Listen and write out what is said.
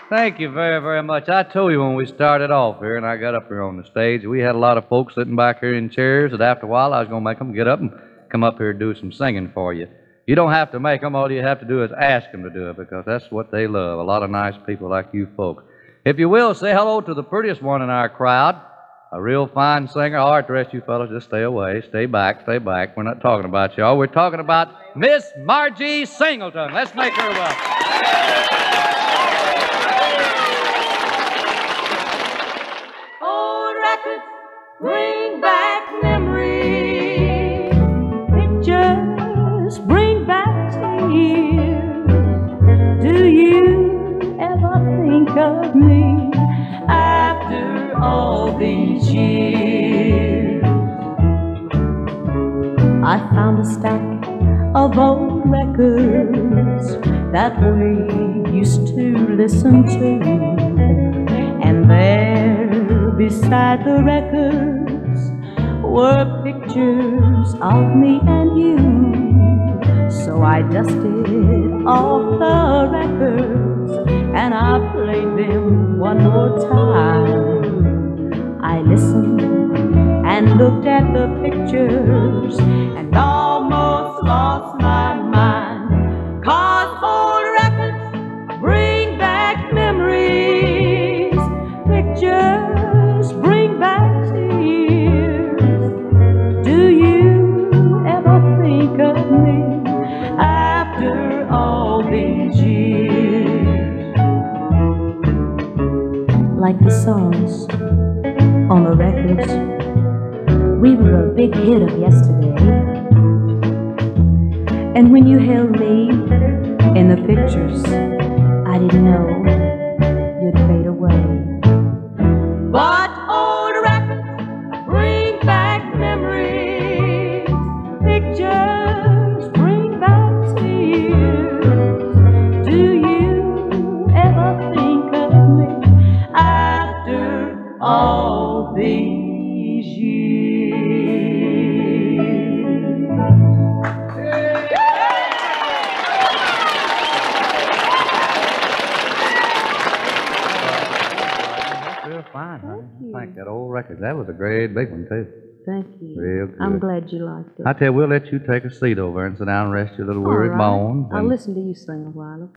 Thank you very, very much. I told you when we started off here and I got up here on the stage, we had a lot of folks sitting back here in chairs that after a while I was going to make them get up and come up here and do some singing for you. You don't have to make them. All you have to do is ask them to do it because that's what they love, a lot of nice people like you folks. If you will, say hello to the prettiest one in our crowd, a real fine singer. All right, the rest of you fellas, just stay away. Stay back, stay back. We're not talking about y'all. We're talking about Miss Margie Singleton. Let's make her welcome. Bring back memories, pictures bring back tears. Do you ever think of me after all these years? I found a stack of old records that we used to listen to, and there beside the records were pictures of me and you. So I dusted off the records and I played them one more time. I listened and looked at the pictures and almost lost my mind, 'cause old records bring back memories, pictures bring back tears. Do you ever think of me after all these years? Like the songs on the records, we were a big hit of yesterday. And when you held me in the pictures, I didn't know you'd fade away. But old records bring back memories, pictures bring back tears. Do you ever think of me after all these years? Fine, honey. Thank that old record. That was a great big one, too. Thank you. Real good. I'm glad you liked it. I tell you, we'll let you take a seat over and sit down and rest your little weary All right. bones. I'll listen to you sing a while.